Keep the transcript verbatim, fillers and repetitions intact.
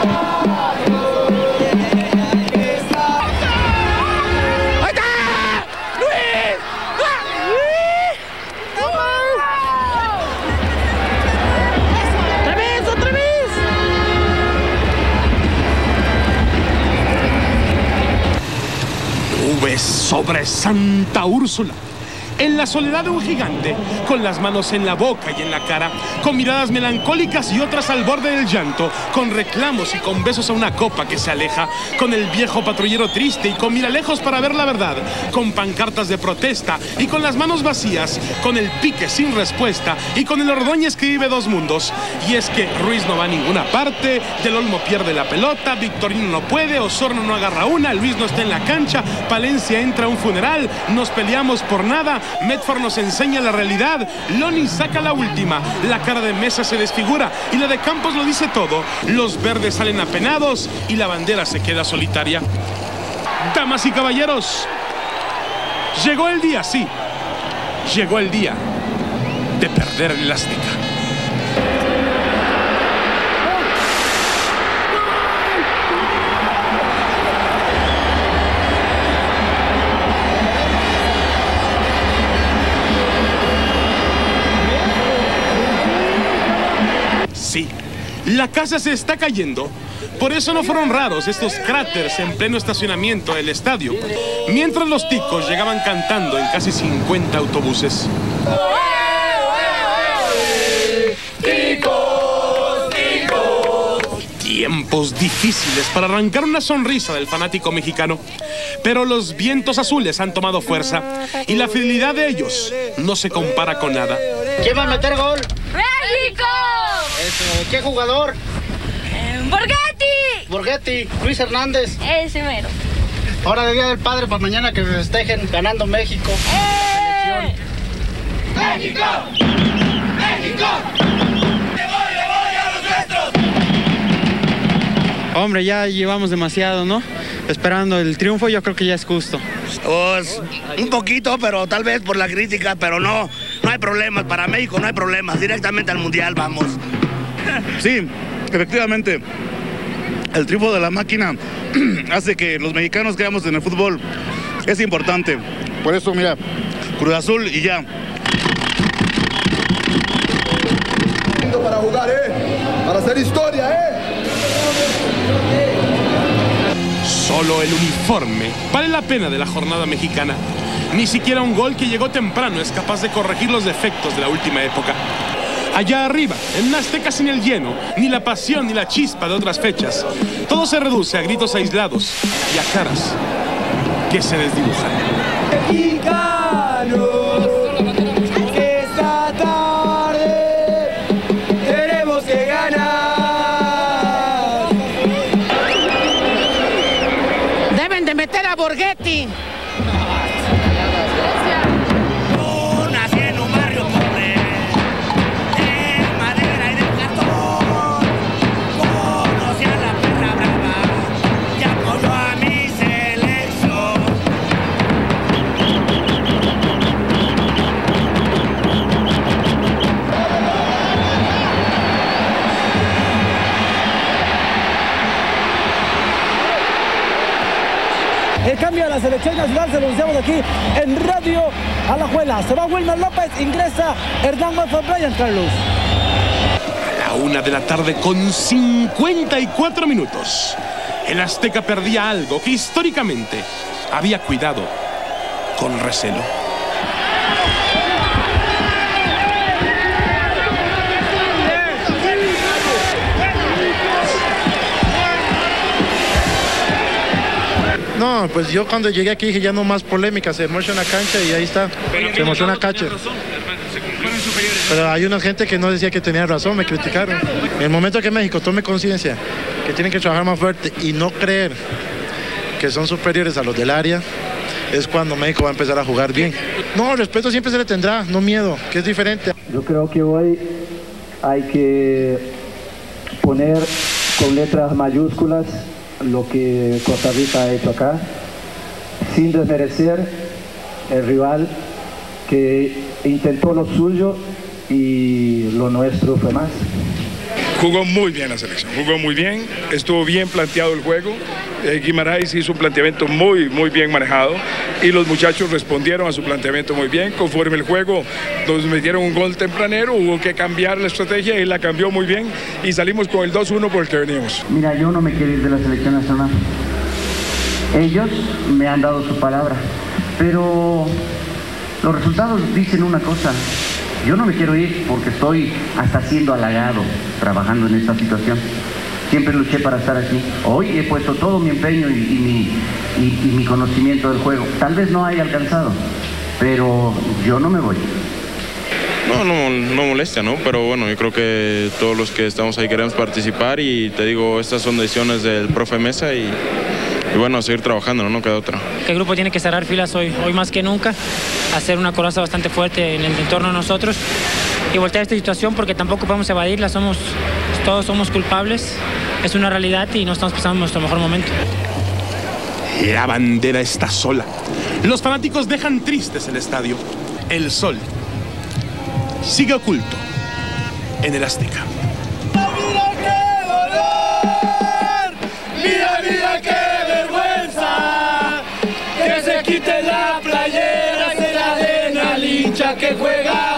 Sobre Santa Úrsula, en la soledad de un gigante, con las manos en la boca y en la cara, con miradas melancólicas y otras al borde del llanto, con reclamos y con besos a una copa que se aleja, con el viejo patrullero triste y con mira lejos para ver la verdad, con pancartas de protesta y con las manos vacías, con el pique sin respuesta y con el Ordóñez que vive dos mundos. Y es que Ruiz no va a ninguna parte, Del Olmo pierde la pelota, Victorino no puede, Osorno no agarra una, Luis no está en la cancha, Palencia entra a un funeral, nos peleamos por nada, Medford nos enseña la realidad, Loni saca la última, la cara de Mesa se desfigura y la de Campos lo dice todo, los verdes salen apenados y la bandera se queda solitaria. Damas y caballeros, llegó el día, sí, llegó el día de perder el Azteca. Sí, la casa se está cayendo. Por eso no fueron raros estos cráteres en pleno estacionamiento del estadio, mientras los ticos llegaban cantando en casi cincuenta autobuses. ¡Ticos, ticos! Tiempos difíciles para arrancar una sonrisa del fanático mexicano. Pero los vientos azules han tomado fuerza y la fidelidad de ellos no se compara con nada. ¿Quién va a meter gol? ¡México! Eso, ¿qué jugador? Eh, ¡Borghetti! Borghetti, Luis Hernández. Ese mero. Ahora de Día del Padre, para mañana que festejen ganando México. ¡Eh! ¡México! ¡México! ¡Le voy, le voy a los nuestros! Hombre, ya llevamos demasiado, ¿no? Esperando el triunfo, yo creo que ya es justo. Pues un poquito, pero tal vez por la crítica, pero no, no hay problemas. Para México no hay problemas. Directamente al Mundial vamos. Sí, efectivamente. El triunfo de la máquina hace que los mexicanos quedamos en el fútbol. Es importante. Por eso, mira, Cruz Azul y ya. Para jugar, ¿eh? Para hacer historia, ¿eh? Solo el uniforme vale la pena de la jornada mexicana. Ni siquiera un gol que llegó temprano es capaz de corregir los defectos de la última época. Allá arriba, en Azteca sin el lleno, ni la pasión ni la chispa de otras fechas. Todo se reduce a gritos aislados y a caras que se desdibujan. Mexicanos, esta tarde tenemos que ganar. Deben de meter a Borghetti. El cambio de la selección nacional se lo anunciamos aquí en Radio Alajuela. Se va Wilmer López, ingresa Hernán Medford, Brian Carlos. A la una de la tarde con cincuenta y cuatro minutos. El Azteca perdía algo que históricamente había cuidado con recelo. No, pues yo cuando llegué aquí dije ya no más polémica, se emociona cancha y ahí está, se emociona cancha. Pero hay una gente que no decía que tenía razón, me criticaron. En el momento que México tome conciencia que tienen que trabajar más fuerte y no creer que son superiores a los del área, es cuando México va a empezar a jugar bien. No, respeto siempre se le tendrá, no miedo, que es diferente. Yo creo que hoy hay que poner con letras mayúsculas lo que Costa Rica ha hecho acá, sin desmerecer el rival que intentó lo suyo y lo nuestro fue más. Jugó muy bien la selección, jugó muy bien, estuvo bien planteado el juego. Eh, Guimarães hizo un planteamiento muy, muy bien manejado y los muchachos respondieron a su planteamiento muy bien. Conforme el juego nos metieron un gol tempranero, hubo que cambiar la estrategia y la cambió muy bien y salimos con el dos uno por el que veníamos. Mira, yo no me quiero ir de la selección nacional. Ellos me han dado su palabra, pero los resultados dicen una cosa. Yo no me quiero ir porque estoy hasta siendo halagado trabajando en esta situación. Siempre luché para estar aquí. Hoy he puesto todo mi empeño y, y, mi, y, y mi conocimiento del juego. Tal vez no haya alcanzado, pero yo no me voy. No, no, no molesta, ¿no? Pero bueno, yo creo que todos los que estamos ahí queremos participar y te digo, estas son decisiones del profe Mesa y, y bueno, a seguir trabajando, ¿no? No queda otra. El grupo tiene que cerrar filas hoy, hoy más que nunca, hacer una coraza bastante fuerte en el entorno de nosotros y voltear esta situación porque tampoco podemos evadirla, somos, todos somos culpables, es una realidad y no estamos pasando nuestro mejor momento. La bandera está sola. Los fanáticos dejan tristes el estadio. El sol sigue oculto en el Azteca. ¡Mira qué dolor! ¡Mira, mira qué vergüenza! Que se quite la playera, se la den al hincha que juega.